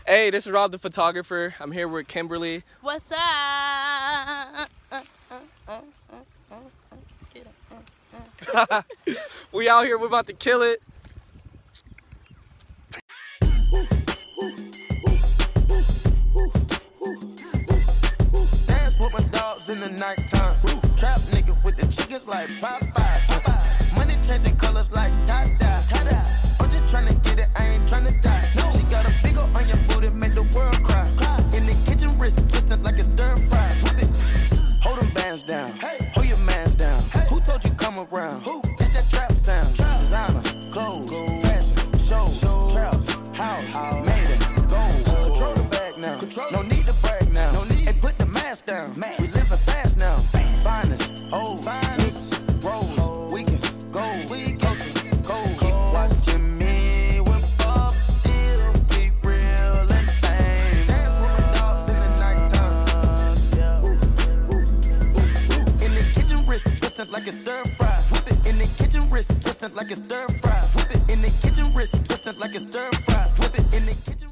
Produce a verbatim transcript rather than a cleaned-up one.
Hey, this is Rob the photographer. I'm here with Kimberly. What's up? Uh, uh, uh, uh, uh, uh. We out here, we're about to kill it. Dance with my dogs in the nighttime. Trap nigga with the chickens like Popeye. Money changing colors like tie-dye. I'm just trying to get it, I ain't trying to die. She got a big ol' on your booty, make the world cry. In the kitchen, wrist twisted like it's stir fry. Hold them bands down, hold your mans down. Who told you come around? It's that trap sound. Designer, clothes, fashion, shows, trap, house, made it, gold. Control the bag now, no need to brag now. Hey, put the mask down, we living fast now. Finest, old, finest, rose, we can go, we can go. Keep watching me when Bob still keep real and fame. Dance with my dogs in the nighttime. In the kitchen, wrist twisted like it's stir fry. Whip it in the kitchen, wrist twisted like it's stir fry. Whip it in the kitchen, wrist twisted like it's stir fry. Whip it in the kitchen.